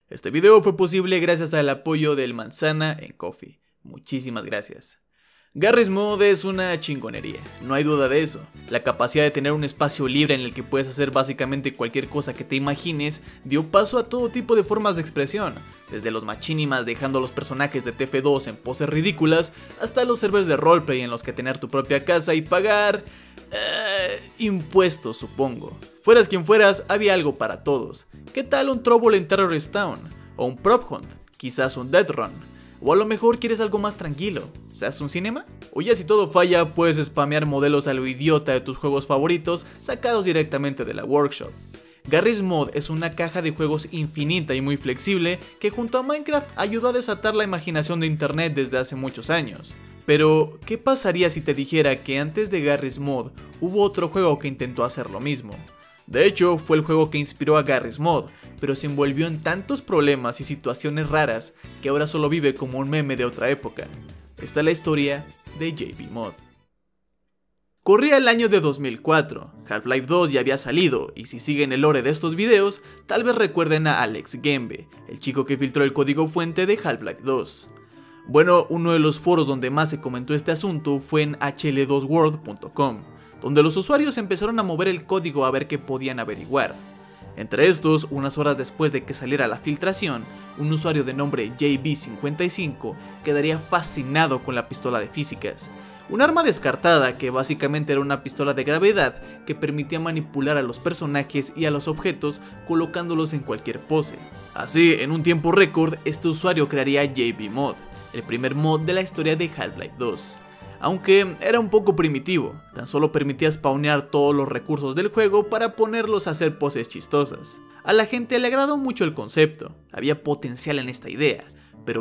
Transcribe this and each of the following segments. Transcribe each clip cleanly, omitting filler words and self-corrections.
Este video fue posible gracias al apoyo del Manzana en Coffee. Muchísimas gracias. Garry's Mod es una chingonería, no hay duda de eso. La capacidad de tener un espacio libre en el que puedes hacer básicamente cualquier cosa que te imagines dio paso a todo tipo de formas de expresión, desde los machinimas dejando a los personajes de TF2 en poses ridículas, hasta los servers de roleplay en los que tener tu propia casa y pagar... impuestos, supongo. Fueras quien fueras, había algo para todos. ¿Qué tal un Trouble en Terrorist Town? O un Prop Hunt, quizás un Death Run. O a lo mejor quieres algo más tranquilo, ¿seas un cinema? O ya si todo falla, puedes spamear modelos a lo idiota de tus juegos favoritos sacados directamente de la workshop. Garry's Mod es una caja de juegos infinita y muy flexible que junto a Minecraft ayudó a desatar la imaginación de internet desde hace muchos años. Pero, ¿qué pasaría si te dijera que antes de Garry's Mod hubo otro juego que intentó hacer lo mismo? De hecho, fue el juego que inspiró a Garry's Mod, pero se envolvió en tantos problemas y situaciones raras que ahora solo vive como un meme de otra época. Esta es la historia de JB Mod. Corría el año de 2004, Half-Life 2 ya había salido, y si siguen el lore de estos videos, tal vez recuerden a Alex Gembe, el chico que filtró el código fuente de Half-Life 2. Bueno, uno de los foros donde más se comentó este asunto fue en hl2world.com, donde los usuarios empezaron a mover el código a ver qué podían averiguar. Entre estos, unas horas después de que saliera la filtración, un usuario de nombre JB55 quedaría fascinado con la pistola de físicas, un arma descartada que básicamente era una pistola de gravedad que permitía manipular a los personajes y a los objetos colocándolos en cualquier pose. Así, en un tiempo récord, este usuario crearía JB Mod, el primer mod de la historia de Half-Life 2. Aunque era un poco primitivo, tan solo permitía spawnear todos los recursos del juego para ponerlos a hacer poses chistosas. A la gente le agradó mucho el concepto, había potencial en esta idea, pero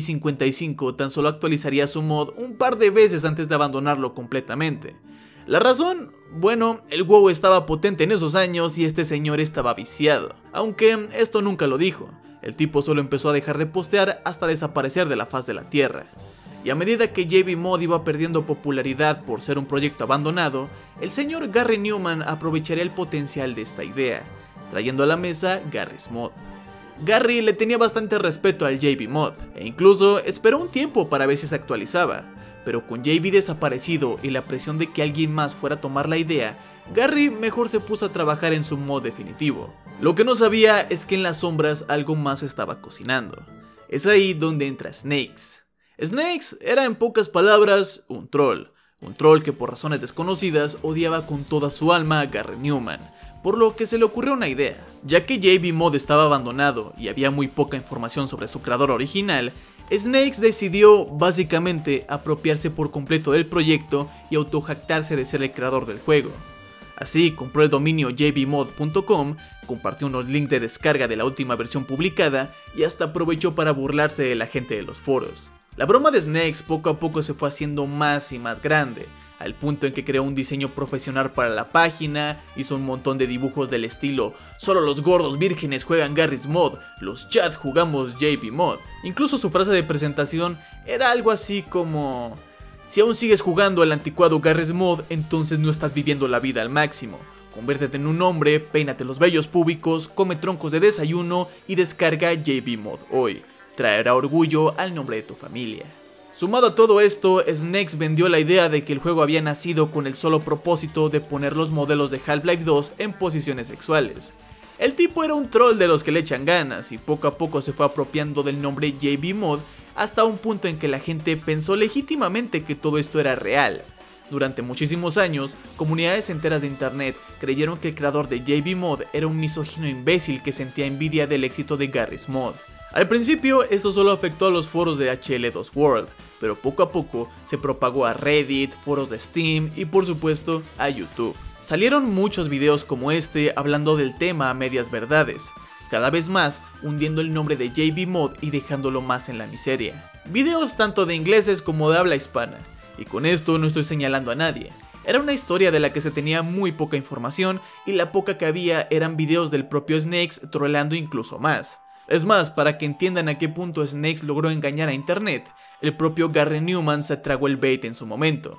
JB55 tan solo actualizaría su mod un par de veces antes de abandonarlo completamente. La razón, bueno, el WoW estaba potente en esos años y este señor estaba viciado, aunque esto nunca lo dijo, el tipo solo empezó a dejar de postear hasta desaparecer de la faz de la tierra. Y a medida que JB Mod iba perdiendo popularidad por ser un proyecto abandonado, el señor Garry Newman aprovecharía el potencial de esta idea, trayendo a la mesa Garry's Mod. Garry le tenía bastante respeto al JB Mod, e incluso esperó un tiempo para ver si se actualizaba, pero con JB desaparecido y la presión de que alguien más fuera a tomar la idea, Garry mejor se puso a trabajar en su mod definitivo. Lo que no sabía es que en las sombras algo más estaba cocinando. Es ahí donde entra Snakes. Snakes era en pocas palabras un troll que por razones desconocidas odiaba con toda su alma a Garry Newman, por lo que se le ocurrió una idea. Ya que JB Mod estaba abandonado y había muy poca información sobre su creador original, Snakes decidió básicamente apropiarse por completo del proyecto y autojactarse de ser el creador del juego. Así compró el dominio jbmod.com, compartió unos links de descarga de la última versión publicada y hasta aprovechó para burlarse de la gente de los foros. La broma de Snakes poco a poco se fue haciendo más y más grande, al punto en que creó un diseño profesional para la página, hizo un montón de dibujos del estilo "Solo los gordos vírgenes juegan Garry's Mod, los chat jugamos JB Mod". Incluso su frase de presentación era algo así como: "Si aún sigues jugando al anticuado Garry's Mod, entonces no estás viviendo la vida al máximo. Conviértete en un hombre, peínate los vellos públicos, come troncos de desayuno y descarga JB Mod hoy. Traerá orgullo al nombre de tu familia". Sumado a todo esto, Snakes vendió la idea de que el juego había nacido con el solo propósito de poner los modelos de Half-Life 2 en posiciones sexuales. El tipo era un troll de los que le echan ganas y poco a poco se fue apropiando del nombre JB Mod hasta un punto en que la gente pensó legítimamente que todo esto era real. Durante muchísimos años, comunidades enteras de internet creyeron que el creador de JB Mod era un misógino imbécil que sentía envidia del éxito de Garry's Mod. Al principio esto solo afectó a los foros de hl2world, pero poco a poco se propagó a Reddit, foros de Steam y por supuesto a YouTube. Salieron muchos videos como este hablando del tema a medias verdades, cada vez más hundiendo el nombre de JB Mod y dejándolo más en la miseria. Videos tanto de ingleses como de habla hispana, y con esto no estoy señalando a nadie. Era una historia de la que se tenía muy poca información y la poca que había eran videos del propio Snakes troleando incluso más. Es más, para que entiendan a qué punto Snakes logró engañar a internet, el propio Garry Newman se tragó el bait en su momento.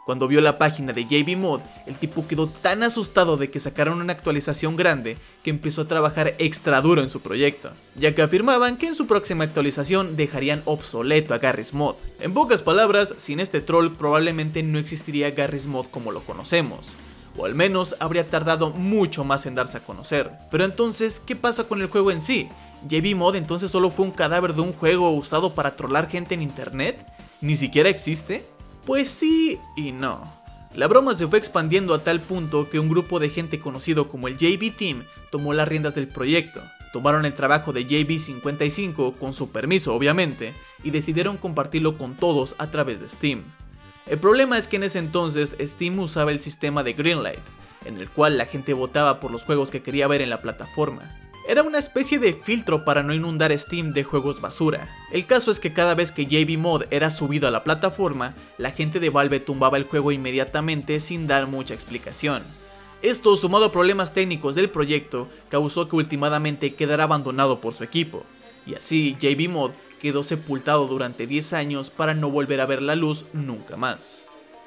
Cuando vio la página de JB Mod, el tipo quedó tan asustado de que sacaron una actualización grande que empezó a trabajar extra duro en su proyecto, ya que afirmaban que en su próxima actualización dejarían obsoleto a Garry's Mod. En pocas palabras, sin este troll probablemente no existiría Garry's Mod como lo conocemos, o al menos habría tardado mucho más en darse a conocer. Pero entonces, ¿qué pasa con el juego en sí? ¿JB Mod entonces solo fue un cadáver de un juego usado para trollar gente en internet? ¿Ni siquiera existe? Pues sí y no. La broma se fue expandiendo a tal punto que un grupo de gente conocido como el JB Team tomó las riendas del proyecto. Tomaron el trabajo de JB55 con su permiso obviamente y decidieron compartirlo con todos a través de Steam. El problema es que en ese entonces Steam usaba el sistema de Greenlight, en el cual la gente votaba por los juegos que quería ver en la plataforma. Era una especie de filtro para no inundar Steam de juegos basura. El caso es que cada vez que JB Mod era subido a la plataforma, la gente de Valve tumbaba el juego inmediatamente sin dar mucha explicación. Esto, sumado a problemas técnicos del proyecto, causó que últimamente quedara abandonado por su equipo, y así JB Mod quedó sepultado durante 10 años para no volver a ver la luz nunca más.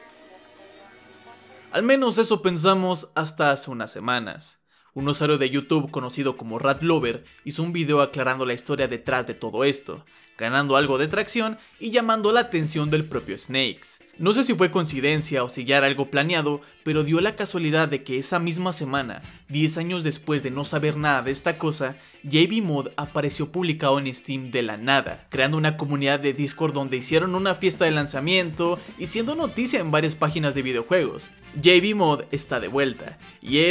Al menos eso pensamos hasta hace unas semanas. Un usuario de YouTube conocido como Ratlover hizo un video aclarando la historia detrás de todo esto, ganando algo de tracción y llamando la atención del propio Snakes. No sé si fue coincidencia o si ya era algo planeado, pero dio la casualidad de que esa misma semana, 10 años después de no saber nada de esta cosa, JB Mod apareció publicado en Steam de la nada, creando una comunidad de Discord donde hicieron una fiesta de lanzamiento y siendo noticia en varias páginas de videojuegos. JB Mod está de vuelta y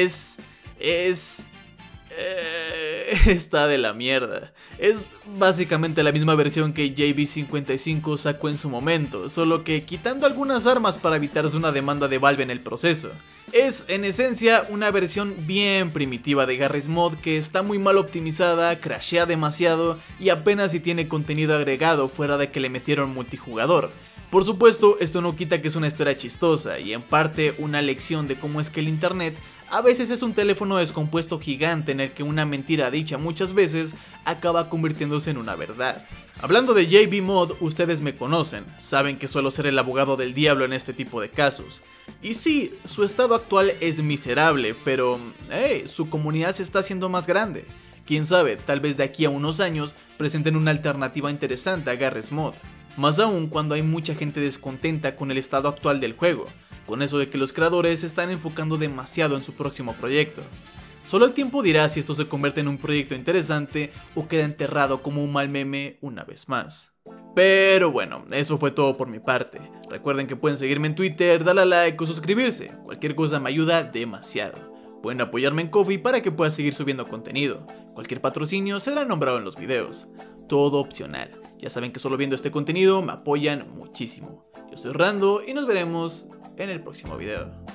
está de la mierda. Es básicamente la misma versión que JB55 sacó en su momento, solo que quitando algunas armas para evitarse una demanda de Valve en el proceso. Es en esencia una versión bien primitiva de Garry's Mod que está muy mal optimizada, crashea demasiado y apenas si tiene contenido agregado fuera de que le metieron multijugador. Por supuesto, esto no quita que es una historia chistosa y en parte una lección de cómo es que el internet a veces es un teléfono descompuesto gigante en el que una mentira dicha muchas veces acaba convirtiéndose en una verdad. Hablando de JB Mod, ustedes me conocen, saben que suelo ser el abogado del diablo en este tipo de casos. Y sí, su estado actual es miserable, pero su comunidad se está haciendo más grande. Quién sabe, tal vez de aquí a unos años presenten una alternativa interesante a Garry's Mod. Más aún cuando hay mucha gente descontenta con el estado actual del juego, con eso de que los creadores se están enfocando demasiado en su próximo proyecto. Solo el tiempo dirá si esto se convierte en un proyecto interesante o queda enterrado como un mal meme una vez más. Pero bueno, eso fue todo por mi parte. Recuerden que pueden seguirme en Twitter, darle a like o suscribirse, cualquier cosa me ayuda demasiado. Pueden apoyarme en Ko-fi para que pueda seguir subiendo contenido, cualquier patrocinio será nombrado en los videos, todo opcional. Ya saben que solo viendo este contenido me apoyan muchísimo. Yo soy Rando y nos veremos en el próximo video.